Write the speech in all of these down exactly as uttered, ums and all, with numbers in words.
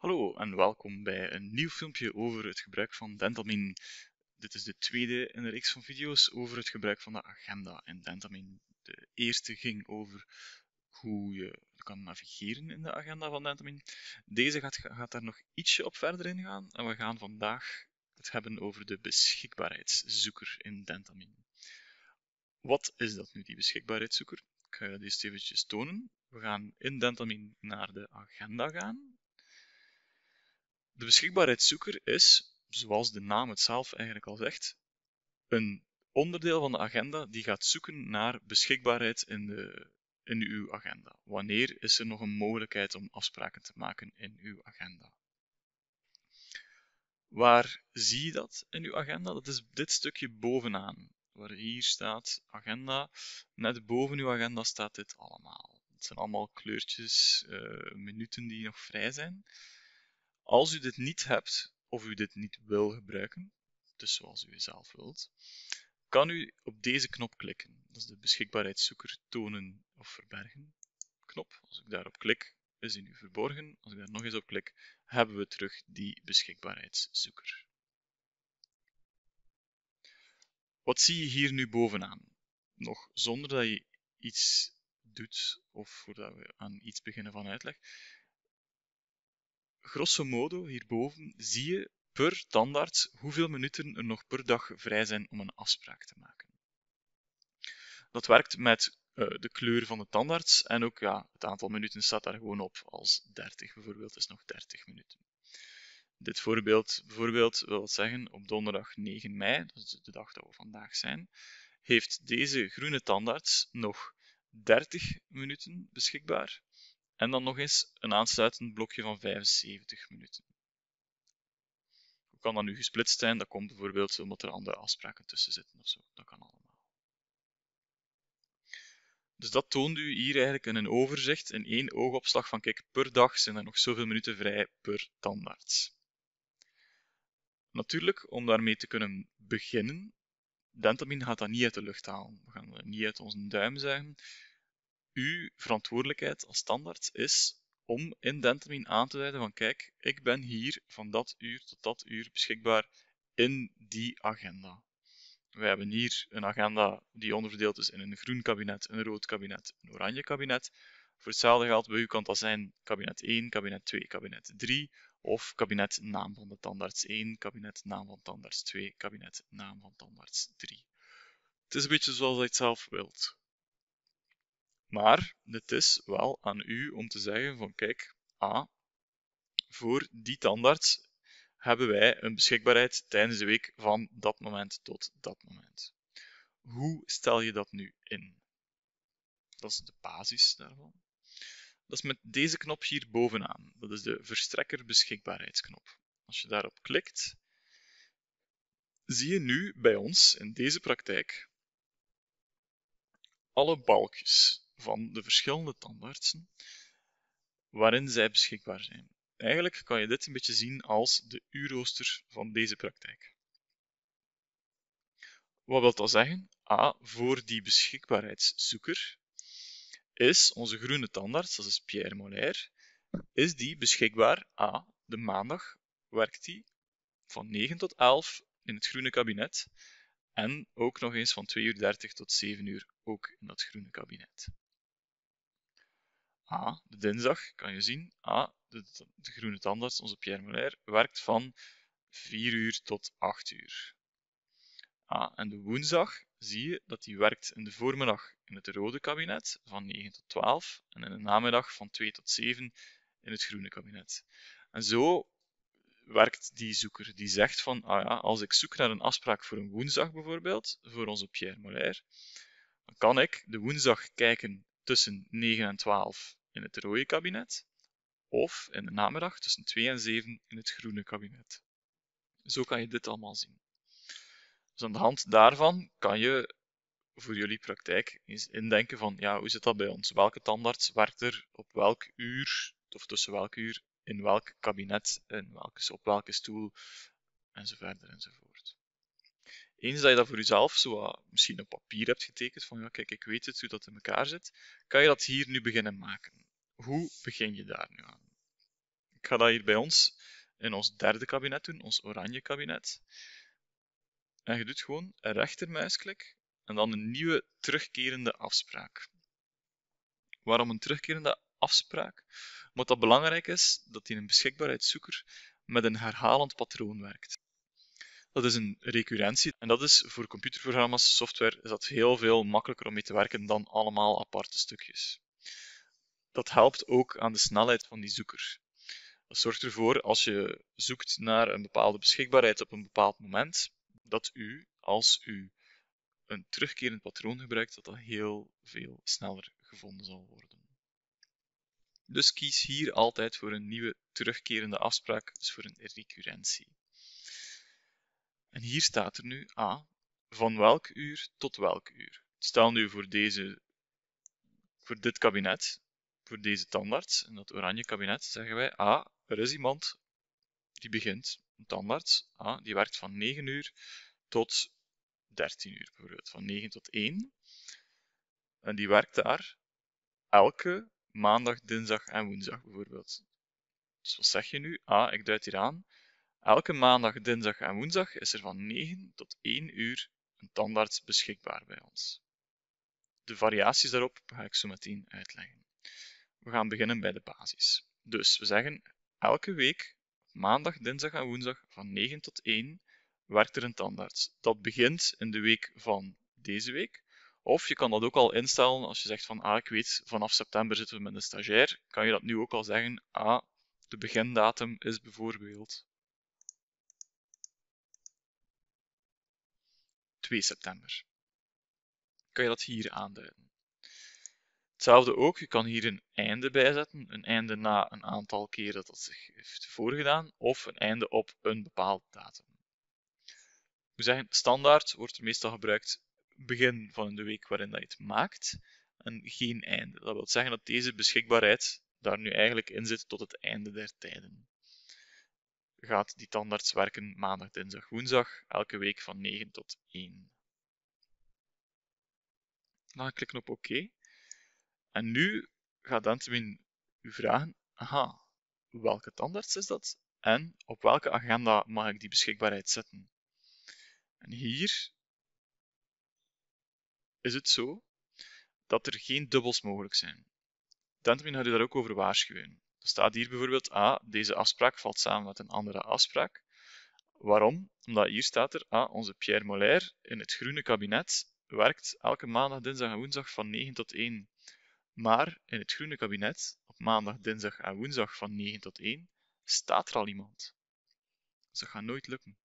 Hallo en welkom bij een nieuw filmpje over het gebruik van Dentamin. Dit is de tweede in de reeks van video's over het gebruik van de agenda in Dentamin. De eerste ging over hoe je kan navigeren in de agenda van Dentamin. Deze gaat, gaat daar nog ietsje op verder in gaan en we gaan vandaag het hebben over de beschikbaarheidszoeker in Dentamin. Wat is dat nu, die beschikbaarheidszoeker? Ik ga je dat eerst eventjes tonen. We gaan in Dentamin naar de agenda gaan. De beschikbaarheidszoeker is, zoals de naam het zelf eigenlijk al zegt, een onderdeel van de agenda die gaat zoeken naar beschikbaarheid in, de, in uw agenda. Wanneer is er nog een mogelijkheid om afspraken te maken in uw agenda? Waar zie je dat in uw agenda? Dat is dit stukje bovenaan, waar hier staat agenda. Net boven uw agenda staat dit allemaal. Het zijn allemaal kleurtjes, uh, minuten die nog vrij zijn. Als u dit niet hebt, of u dit niet wil gebruiken, dus zoals u zelf wilt, kan u op deze knop klikken. Dat is de beschikbaarheidszoeker tonen of verbergen knop. Als ik daarop klik, is die nu verborgen. Als ik daar nog eens op klik, hebben we terug die beschikbaarheidszoeker. Wat zie je hier nu bovenaan? Nog zonder dat je iets doet, of voordat we aan iets beginnen van uitleg. Grosso modo, hierboven zie je per tandarts hoeveel minuten er nog per dag vrij zijn om een afspraak te maken. Dat werkt met uh, de kleur van de tandarts en ook ja, het aantal minuten staat daar gewoon op. Als dertig bijvoorbeeld is nog dertig minuten. Dit voorbeeld bijvoorbeeld wil zeggen, op donderdag negen mei, dat is de dag dat we vandaag zijn, heeft deze groene tandarts nog dertig minuten beschikbaar. En dan nog eens een aansluitend blokje van vijfenzeventig minuten. Hoe kan dat nu gesplitst zijn? Dat komt bijvoorbeeld omdat er andere afspraken tussen zitten of zo. Dat kan allemaal. Dus dat toont u hier eigenlijk in een overzicht, in één oogopslag van kijk, per dag zijn er nog zoveel minuten vrij per tandarts. Natuurlijk, om daarmee te kunnen beginnen, Dentamin gaat dat niet uit de lucht halen. We gaan dat niet uit onze duim zuigen. Uw verantwoordelijkheid als tandarts is om in Dentamin aan te duiden van kijk, ik ben hier van dat uur tot dat uur beschikbaar in die agenda. We hebben hier een agenda die onderverdeeld is in een groen kabinet, een rood kabinet, een oranje kabinet. Voor hetzelfde geld bij u kan dat zijn kabinet één, kabinet twee, kabinet drie of kabinet naam van de tandarts één, kabinet naam van tandarts twee, kabinet naam van tandarts drie. Het is een beetje zoals je het zelf wilt. Maar het is wel aan u om te zeggen van kijk, ah, voor die tandarts hebben wij een beschikbaarheid tijdens de week van dat moment tot dat moment. Hoe stel je dat nu in? Dat is de basis daarvan. Dat is met deze knop hier bovenaan. Dat is de verstrekker beschikbaarheidsknop. Als je daarop klikt, zie je nu bij ons in deze praktijk alle balkjes van de verschillende tandartsen waarin zij beschikbaar zijn. Eigenlijk kan je dit een beetje zien als de uurrooster van deze praktijk. Wat wil dat zeggen? A, voor die beschikbaarheidszoeker is onze groene tandarts, dat is Pierre Molaire, is die beschikbaar A, de maandag werkt die van negen tot elf in het groene kabinet en ook nog eens van twee uur dertig tot zeven uur ook in dat groene kabinet. A, de dinsdag kan je zien, A, de, de groene tandarts, onze Pierre Molaire, werkt van vier uur tot acht uur. Ah, en de woensdag zie je dat hij werkt in de voormiddag in het rode kabinet van negen tot twaalf en in de namiddag van twee tot zeven in het groene kabinet. En zo werkt die zoeker. Die zegt van, ah ja, als ik zoek naar een afspraak voor een woensdag bijvoorbeeld, voor onze Pierre Molaire, dan kan ik de woensdag kijken tussen negen en twaalf in het rode kabinet of in de namiddag tussen twee en zeven in het groene kabinet. Zo kan je dit allemaal zien. Dus aan de hand daarvan kan je voor jullie praktijk eens indenken van, ja, hoe zit dat bij ons? Welke tandarts werkt er op welk uur, of tussen welk uur, in welk kabinet, in welke, op welke stoel, enzovoort enzovoort. Eens dat je dat voor jezelf zo misschien op papier hebt getekend, van ja, kijk, ik weet het, hoe dat in elkaar zit, kan je dat hier nu beginnen maken. Hoe begin je daar nu aan? Ik ga dat hier bij ons in ons derde kabinet doen, ons oranje kabinet. En je doet gewoon een rechtermuisklik en dan een nieuwe terugkerende afspraak. Waarom een terugkerende afspraak? Omdat dat belangrijk is dat die een beschikbaarheidszoeker met een herhalend patroon werkt. Dat is een recurrentie en dat is voor computerprogramma's, software, is dat heel veel makkelijker om mee te werken dan allemaal aparte stukjes. Dat helpt ook aan de snelheid van die zoeker. Dat zorgt ervoor, als je zoekt naar een bepaalde beschikbaarheid op een bepaald moment, dat u, als u een terugkerend patroon gebruikt, dat dat heel veel sneller gevonden zal worden. Dus kies hier altijd voor een nieuwe terugkerende afspraak, dus voor een recurrentie. En hier staat er nu A, van welk uur tot welk uur. Stel nu voor, deze, voor dit kabinet, voor deze tandarts, in dat oranje kabinet, zeggen wij A, er is iemand die begint, een tandarts, A, die werkt van negen uur tot dertien uur, bijvoorbeeld, van negen tot één. En die werkt daar elke maandag, dinsdag en woensdag, bijvoorbeeld. Dus wat zeg je nu? A, ik duid hier aan. Elke maandag, dinsdag en woensdag is er van negen tot één uur een tandarts beschikbaar bij ons. De variaties daarop ga ik zo meteen uitleggen. We gaan beginnen bij de basis. Dus we zeggen, elke week, maandag, dinsdag en woensdag, van negen tot één, werkt er een tandarts. Dat begint in de week van deze week. Of je kan dat ook al instellen als je zegt van, ah, ik weet, vanaf september zitten we met een stagiair, kan je dat nu ook al zeggen, ah, de begindatum is bijvoorbeeld twee september. Kan je dat hier aanduiden. Hetzelfde ook, je kan hier een einde bijzetten, een einde na een aantal keer dat dat zich heeft voorgedaan, of een einde op een bepaald datum. We zeggen, standaard wordt er meestal gebruikt begin van de week waarin dat je het maakt, en geen einde. Dat wil zeggen dat deze beschikbaarheid daar nu eigenlijk in zit tot het einde der tijden. Gaat die tandarts werken maandag, dinsdag, woensdag, elke week van negen tot één. Dan klikken op oké. OK. En nu gaat Dentmin u vragen, aha, welke tandarts is dat? En op welke agenda mag ik die beschikbaarheid zetten? En hier is het zo dat er geen dubbels mogelijk zijn. Dentmin gaat u daar ook over waarschuwen. Er staat hier bijvoorbeeld, ah, deze afspraak valt samen met een andere afspraak. Waarom? Omdat hier staat er, ah, onze Pierre Molaire in het groene kabinet werkt elke maandag, dinsdag en woensdag van negen tot één. Maar in het groene kabinet, op maandag, dinsdag en woensdag van negen tot één, staat er al iemand. Dus dat gaat nooit lukken.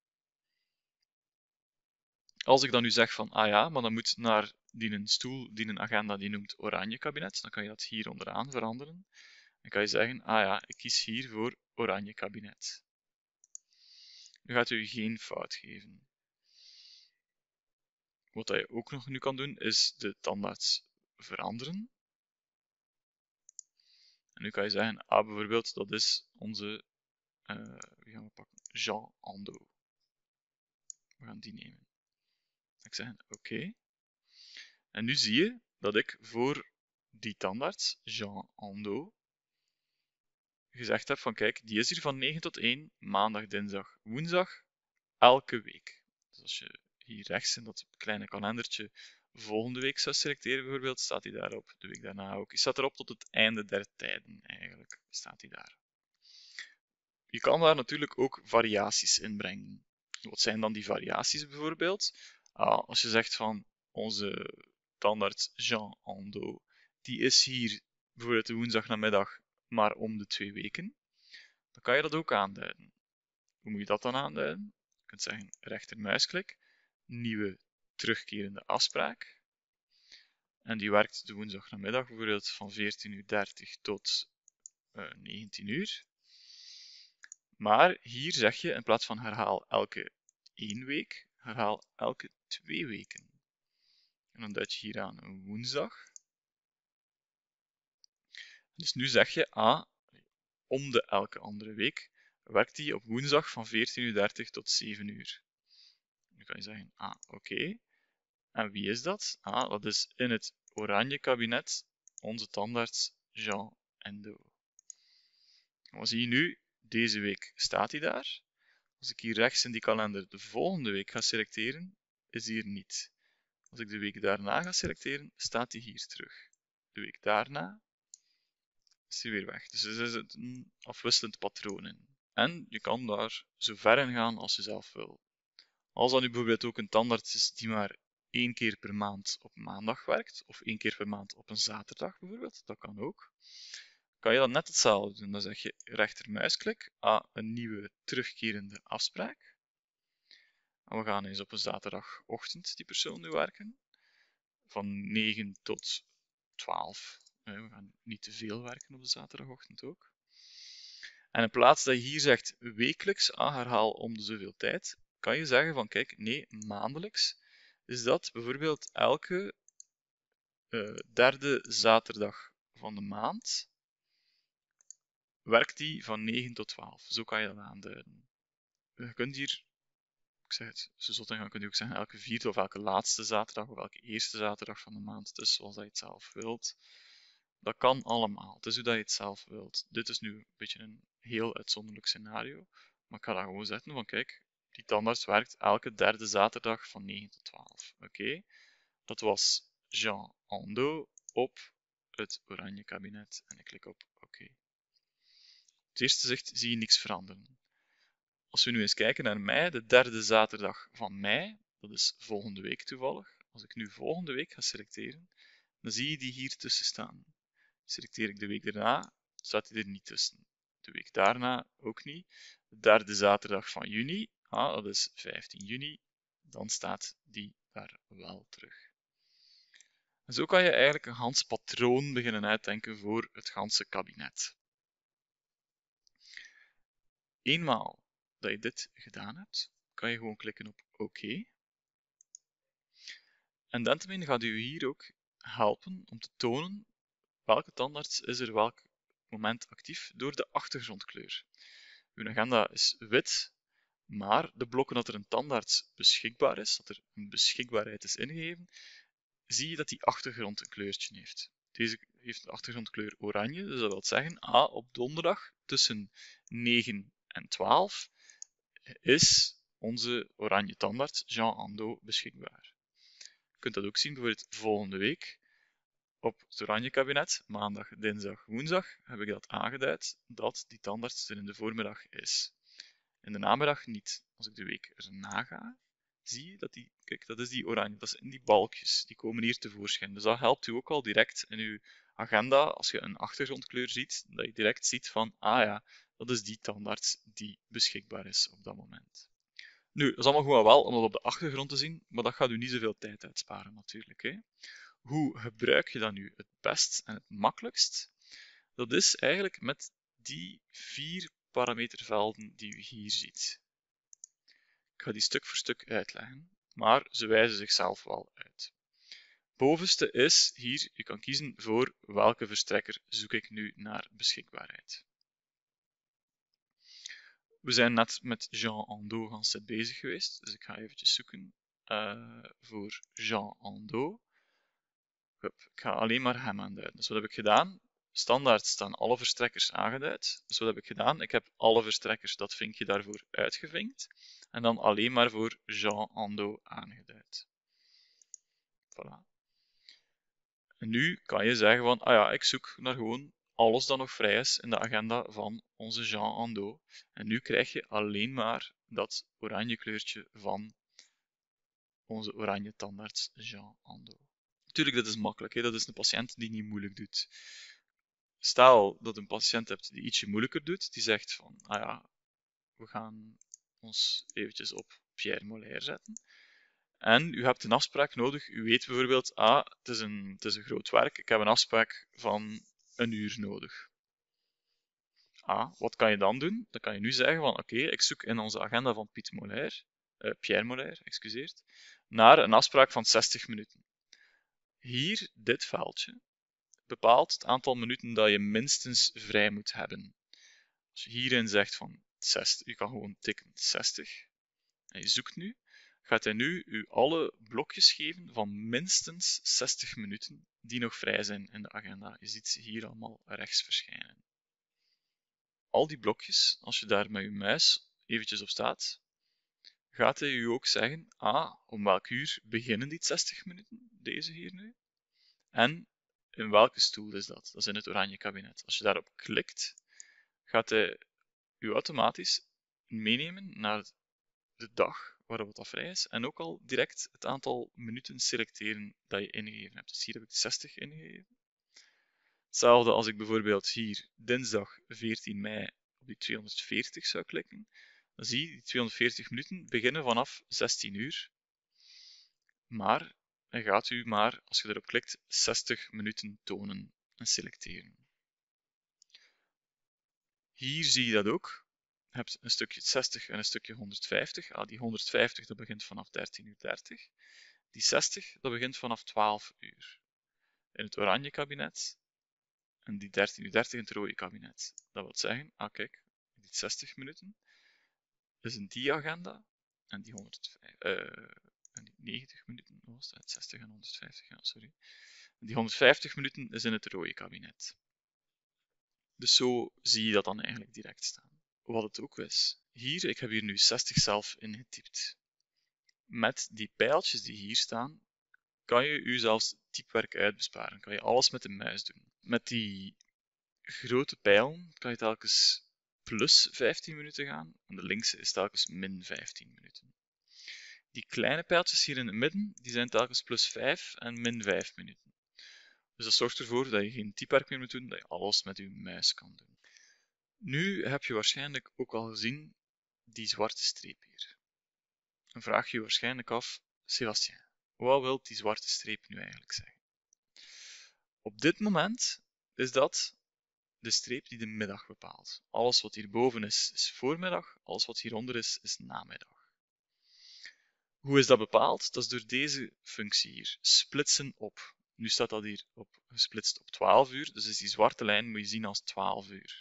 Als ik dan nu zeg van, ah ja, maar dan moet naar die een stoel, die een agenda die noemt oranje kabinet, dan kan je dat hier onderaan veranderen. Dan kan je zeggen, ah ja, ik kies hier voor oranje kabinet. Nu gaat u geen fout geven. Wat je ook nog nu kan doen, is de tandarts veranderen. En nu kan je zeggen, ah, bijvoorbeeld, dat is onze, uh, wie gaan we pakken? Jean Ando. We gaan die nemen. Ik zeg oké. Okay. En nu zie je dat ik voor die tandarts, Jean Ando, gezegd heb van kijk, die is hier van negen tot één, maandag, dinsdag, woensdag, elke week. Dus als je hier rechts in dat kleine kalendertje volgende week zou selecteren bijvoorbeeld, staat hij daarop. De week daarna ook. Die staat erop tot het einde der tijden eigenlijk, staat hij daar. Je kan daar natuurlijk ook variaties in brengen. Wat zijn dan die variaties bijvoorbeeld? Uh, als je zegt van onze tandarts Jean Ando, die is hier bijvoorbeeld de woensdagnamiddag maar om de twee weken, dan kan je dat ook aanduiden. Hoe moet je dat dan aanduiden? Je kunt zeggen rechtermuisklik, nieuwe terugkerende afspraak. En die werkt de woensdagnamiddag bijvoorbeeld van veertien uur dertig tot uh, negentien uur. Maar hier zeg je in plaats van herhaal elke één week, herhaal elke twee weken. En dan duid je hier aan een woensdag. Dus nu zeg je, ah, om de elke andere week werkt die op woensdag van veertien uur dertig tot zeven uur. Nu kan je zeggen, ah, oké. Okay. En wie is dat? Ah, dat is in het oranje kabinet onze tandarts Jean Ando. Wat zie je nu? deze week staat hij daar. Als ik hier rechts in die kalender de volgende week ga selecteren, is hij er niet. Als ik de week daarna ga selecteren, staat hij hier terug. De week daarna is hij weer weg. Dus er zit een afwisselend patroon in. En je kan daar zo ver in gaan als je zelf wil. Als dat nu bijvoorbeeld ook een tandarts is die maar één keer per maand op maandag werkt, of één keer per maand op een zaterdag bijvoorbeeld, dat kan ook, kan je dan net hetzelfde doen. Dan zeg je rechtermuisklik, ah, een nieuwe terugkerende afspraak. En we gaan eens op een zaterdagochtend die persoon nu werken. Van negen tot twaalf. We gaan niet te veel werken op de zaterdagochtend ook. En in plaats dat je hier zegt wekelijks, ah, herhaal om de zoveel tijd, kan je zeggen van kijk, nee, maandelijks is dat bijvoorbeeld elke uh, derde zaterdag van de maand werkt die van negen tot twaalf. Zo kan je dat aanduiden. Je kunt hier, ik zeg het, zo zot dan kun je ook zeggen elke vierde of elke laatste zaterdag of elke eerste zaterdag van de maand. Dus zoals dat je het zelf wilt. Dat kan allemaal. Het is hoe dat je het zelf wilt. Dit is nu een beetje een heel uitzonderlijk scenario. Maar ik ga dat gewoon zetten van kijk, die tandarts werkt elke derde zaterdag van negen tot twaalf. Oké, okay. Dat was Jean Ando op het oranje kabinet. En ik klik op oké. Okay. Op het eerste zicht zie je niks veranderen. Als we nu eens kijken naar mei, de derde zaterdag van mei, dat is volgende week toevallig. Als ik nu volgende week ga selecteren, dan zie je die hier tussen staan. Selecteer ik de week daarna, staat hij er niet tussen. De week daarna ook niet. De derde zaterdag van juni, ah, dat is vijftien juni, dan staat die daar wel terug. En zo kan je eigenlijk een gans patroon beginnen uitdenken voor het ganse kabinet. Eenmaal dat je dit gedaan hebt, kan je gewoon klikken op oké. Okay. En Dentamine gaat u hier ook helpen om te tonen welke tandarts is er welk moment actief door de achtergrondkleur. Uw agenda is wit, maar de blokken dat er een tandarts beschikbaar is, dat er een beschikbaarheid is ingegeven, zie je dat die achtergrond een kleurtje heeft. Deze heeft de achtergrondkleur oranje, dus dat wil zeggen, ah, op donderdag tussen negen en twaalf is onze oranje tandarts Jean Ando beschikbaar. Je kunt dat ook zien bijvoorbeeld volgende week. Op het oranje kabinet, maandag, dinsdag, woensdag, heb ik dat aangeduid dat die tandarts er in de voormiddag is. In de namiddag niet. Als ik de week erna ga, zie je dat die, kijk, dat is die oranje, dat is in die balkjes, die komen hier tevoorschijn. Dus dat helpt u ook al direct in uw agenda, als je een achtergrondkleur ziet, dat je direct ziet van, ah ja, dat is die tandarts die beschikbaar is op dat moment. Nu, dat is allemaal gewoon wel om dat op de achtergrond te zien, maar dat gaat u niet zoveel tijd uitsparen natuurlijk, hè. Hoe gebruik je dat nu het best en het makkelijkst? Dat is eigenlijk met die vier parametervelden die u hier ziet. Ik ga die stuk voor stuk uitleggen, maar ze wijzen zichzelf wel uit. Bovenste is hier, je kan kiezen voor welke verstrekker zoek ik nu naar beschikbaarheid. We zijn net met Jean Ando gaan set bezig geweest, dus ik ga eventjes zoeken uh, voor Jean Ando. Ik ga alleen maar hem aanduiden. Dus wat heb ik gedaan? Standaard staan alle verstrekkers aangeduid. Dus wat heb ik gedaan? Ik heb alle verstrekkers, dat vinkje daarvoor uitgevinkt. En dan alleen maar voor Jean Ando aangeduid. Voilà. En nu kan je zeggen van, ah ja, ik zoek naar gewoon alles dat nog vrij is in de agenda van onze Jean Ando. En nu krijg je alleen maar dat oranje kleurtje van onze oranje tandarts Jean Ando. Natuurlijk, dat is makkelijk. Hè? Dat is een patiënt die niet moeilijk doet. Stel dat een patiënt hebt die ietsje moeilijker doet, die zegt van, ah ja, we gaan ons eventjes op Pierre Molaire zetten. En u hebt een afspraak nodig. U weet bijvoorbeeld, ah, het is een, het is een groot werk, ik heb een afspraak van een uur nodig. Ah, wat kan je dan doen? Dan kan je nu zeggen van, oké, okay, ik zoek in onze agenda van Piet Molaire, uh, Pierre Molaire, excuseert, naar een afspraak van zestig minuten. Hier, dit veldje, bepaalt het aantal minuten dat je minstens vrij moet hebben. Als je hierin zegt van zestig, je kan gewoon tikken zestig, en je zoekt nu, gaat hij nu u alle blokjes geven van minstens zestig minuten die nog vrij zijn in de agenda. Je ziet ze hier allemaal rechts verschijnen. al die blokjes, als je daar met je muis eventjes op staat, gaat hij u ook zeggen, ah, om welk uur beginnen die zestig minuten, deze hier nu? En in welke stoel is dat? Dat is in het oranje kabinet. Als je daarop klikt, gaat hij u automatisch meenemen naar de dag waarop het vrij is en ook al direct het aantal minuten selecteren dat je ingegeven hebt. Dus hier heb ik zestig ingegeven. Hetzelfde als ik bijvoorbeeld hier dinsdag veertien mei op die tweehonderdveertig zou klikken, dan zie je die tweehonderdveertig minuten beginnen vanaf zestien uur. Maar hij gaat u maar, als je erop klikt, zestig minuten tonen en selecteren. Hier zie je dat ook. Je hebt een stukje zestig en een stukje honderdvijftig. Ah, die honderdvijftig dat begint vanaf dertien uur dertig. Die zestig dat begint vanaf twaalf uur. In het oranje kabinet. En die dertien uur dertig in het rode kabinet. Dat wil zeggen, ah kijk, die zestig minuten is in die agenda. En die, honderdvijf, uh, en die negentig minuten, wat was dat? zestig en honderdvijftig, ja, sorry. En die honderdvijftig minuten is in het rode kabinet. Dus zo zie je dat dan eigenlijk direct staan. Wat het ook is. Hier, ik heb hier nu zestig zelf ingetypt. Met die pijltjes die hier staan, kan je u zelfs typewerk uitbesparen. Kan je alles met de muis doen. Met die grote pijlen kan je telkens plus vijftien minuten gaan. En de linkse is telkens min vijftien minuten. Die kleine pijltjes hier in het midden, die zijn telkens plus vijf en min vijf minuten. Dus dat zorgt ervoor dat je geen typewerk meer moet doen, dat je alles met je muis kan doen. Nu heb je waarschijnlijk ook al gezien die zwarte streep hier. Dan vraag je je waarschijnlijk af, Sébastien, wat wil die zwarte streep nu eigenlijk zeggen? Op dit moment is dat de streep die de middag bepaalt. Alles wat hierboven is, is voormiddag, alles wat hieronder is, is namiddag. Hoe is dat bepaald? Dat is door deze functie hier, splitsen op. Nu staat dat hier op, gesplitst op twaalf uur, dus is die zwarte lijn moet je zien als twaalf uur.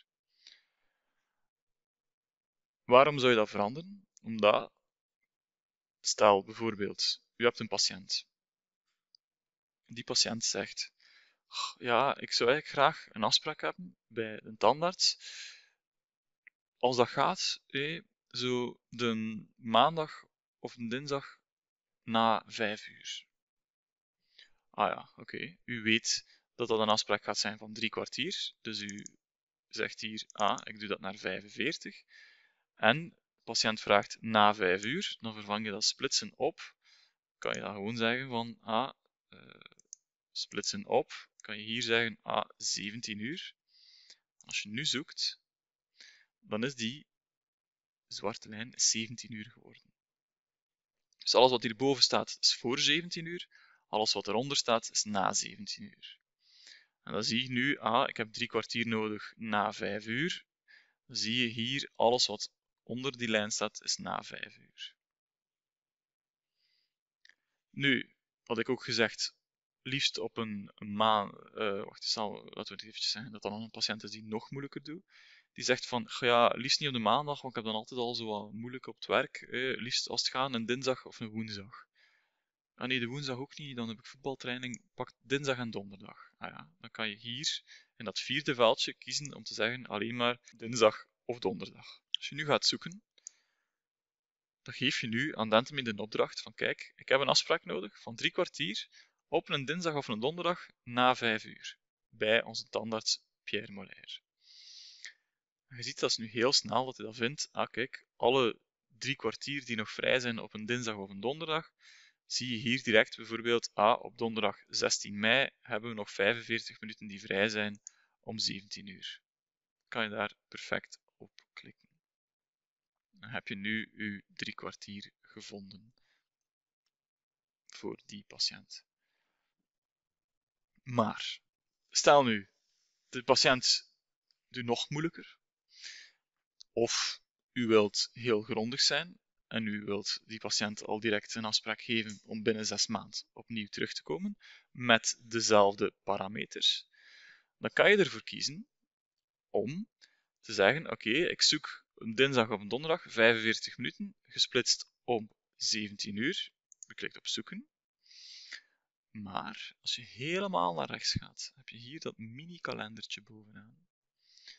Waarom zou je dat veranderen? Omdat, stel bijvoorbeeld, u hebt een patiënt. Die patiënt zegt, ja, ik zou eigenlijk graag een afspraak hebben bij een tandarts. Als dat gaat, eh, zo de maandag of een dinsdag na vijf uur. Ah ja, oké. Okay. U weet dat dat een afspraak gaat zijn van drie kwartier. Dus u zegt hier, ah, ik doe dat naar vijfenveertig. En de patiënt vraagt na vijf uur, dan vervang je dat splitsen op. Kan je dan gewoon zeggen van, ah, uh, splitsen op, kan je hier zeggen, ah, zeventien uur. Als je nu zoekt, dan is die zwarte lijn zeventien uur geworden. Dus alles wat hierboven staat is voor zeventien uur, alles wat eronder staat is na zeventien uur. En dan zie je nu, ah, ik heb drie kwartier nodig na vijf uur. Dan zie je hier, alles wat onder die lijn staat is na vijf uur. Nu, had ik ook gezegd, liefst op een, een maand, uh, wacht eens, laten we het eventjes zeggen dat dat dan een patiënt is die nog moeilijker doet. Die zegt van, ja, liefst niet op de maandag, want ik heb dan altijd al zo wat moeilijk op het werk. Eh, liefst als het gaat een dinsdag of een woensdag. Ah nee, de woensdag ook niet, dan heb ik voetbaltraining, pak dinsdag en donderdag. Ah ja, dan kan je hier in dat vierde veldje kiezen om te zeggen alleen maar dinsdag of donderdag. Als je nu gaat zoeken, dan geef je nu aan Dentalme de opdracht van kijk, ik heb een afspraak nodig van drie kwartier op een dinsdag of een donderdag na vijf uur bij onze tandarts Pierre Molaire. Je ziet dat is nu heel snel dat hij dat vindt. Ah kijk, alle drie kwartier die nog vrij zijn op een dinsdag of een donderdag, zie je hier direct bijvoorbeeld, ah, op donderdag zestien mei hebben we nog vijfenveertig minuten die vrij zijn om zeventien uur. Kan je daar perfect op klikken. Dan heb je nu je drie kwartier gevonden voor die patiënt. Maar, stel nu, de patiënt doet nog moeilijker. Of u wilt heel grondig zijn en u wilt die patiënt al direct een afspraak geven om binnen zes maanden opnieuw terug te komen met dezelfde parameters. Dan kan je ervoor kiezen om te zeggen, oké, okay, ik zoek een dinsdag of een donderdag, vijfenveertig minuten, gesplitst om zeventien uur. Je klikt op zoeken. Maar als je helemaal naar rechts gaat, heb je hier dat mini-kalendertje bovenaan.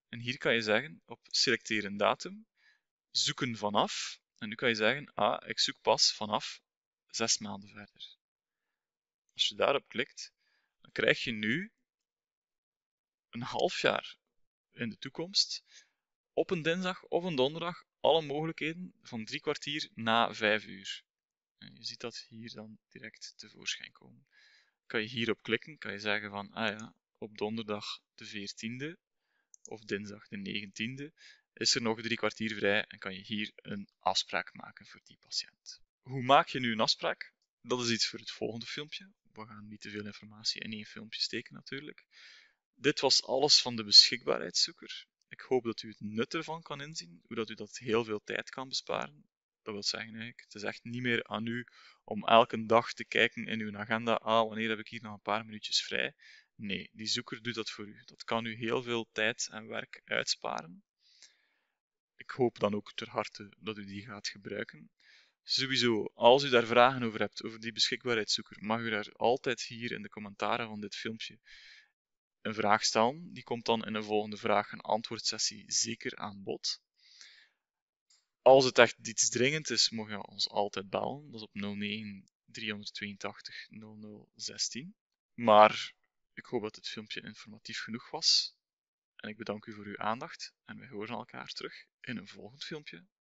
En hier kan je zeggen op selecteer een datum, zoeken vanaf. En nu kan je zeggen, ah, ik zoek pas vanaf zes maanden verder. Als je daarop klikt, dan krijg je nu een half jaar in de toekomst, op een dinsdag of een donderdag, alle mogelijkheden van drie kwartier na vijf uur. En je ziet dat hier dan direct tevoorschijn komen. Kan je hierop klikken, kan je zeggen van, ah ja, op donderdag de veertiende of dinsdag de negentiende is er nog drie kwartier vrij en kan je hier een afspraak maken voor die patiënt. Hoe maak je nu een afspraak? Dat is iets voor het volgende filmpje. We gaan niet te veel informatie in één filmpje steken natuurlijk. Dit was alles van de beschikbaarheidszoeker. Ik hoop dat u het nut ervan kan inzien, hoe dat u dat heel veel tijd kan besparen. Dat wil zeggen eigenlijk, het is echt niet meer aan u om elke dag te kijken in uw agenda, ah, wanneer heb ik hier nog een paar minuutjes vrij? Nee, die zoeker doet dat voor u. Dat kan u heel veel tijd en werk uitsparen. Ik hoop dan ook ter harte dat u die gaat gebruiken. Sowieso, als u daar vragen over hebt, over die beschikbaarheidszoeker, mag u daar altijd hier in de commentaren van dit filmpje een vraag stellen. Die komt dan in een volgende vraag- en antwoordsessie zeker aan bod. Als het echt iets dringend is, mag je ons altijd bellen. Dat is op nul negen driehonderdtweeëntachtig nul nul zestien. Maar ik hoop dat dit filmpje informatief genoeg was. En ik bedank u voor uw aandacht en wij horen elkaar terug in een volgend filmpje.